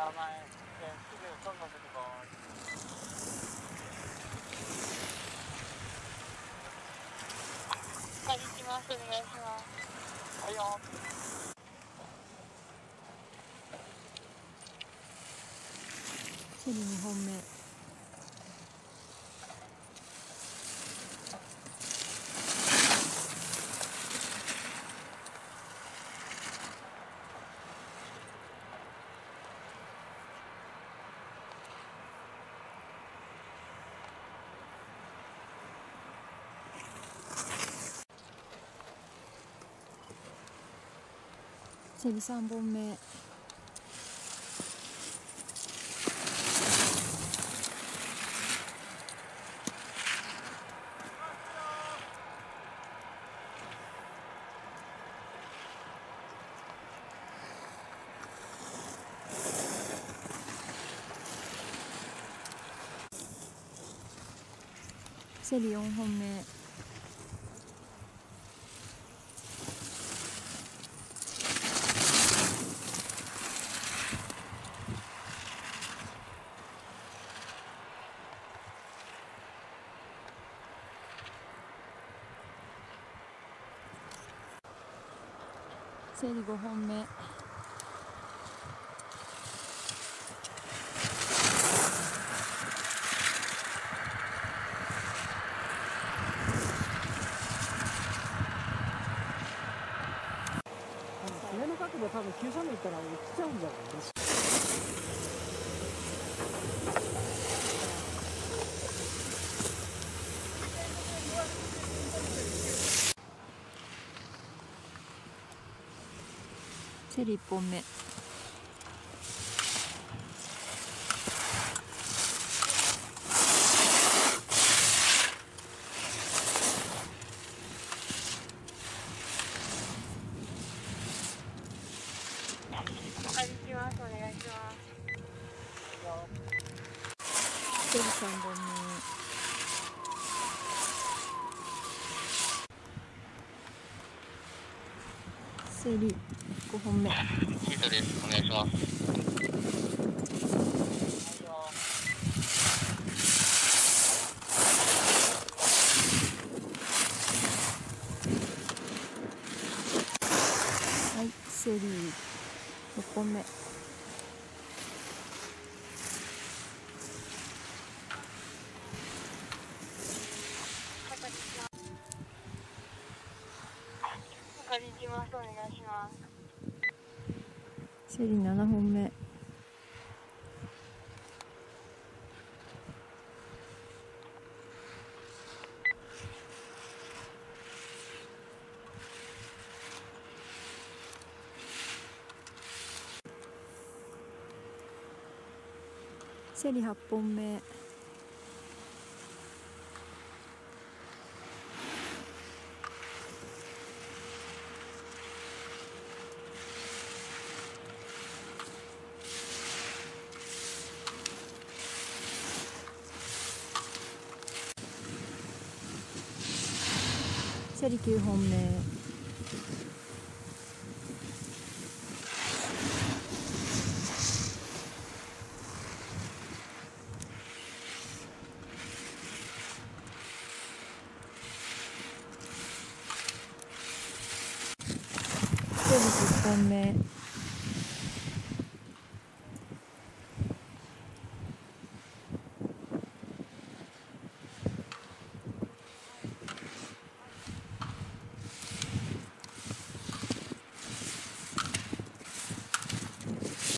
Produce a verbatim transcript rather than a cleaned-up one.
前ですぐそんなとこはい行きます。お願いします。はいよ。 セリにほんめ。セリさんぼんめ。セリよんほんめ。セリごほんめ。 上の角度多分急斜面行ったら落ちちゃうんじゃない？ セリいっぽんめ。 はい行きます。お願いします。 セリさんぼんめ。セリごほんめ。 ヒートです。お願いします。 はい、セリろっぽんめ。 はい行きます。お願いします。 セリななほんめ。セリはっぽんめ。セリきゅうほんめ。セリじゅっぽんめ。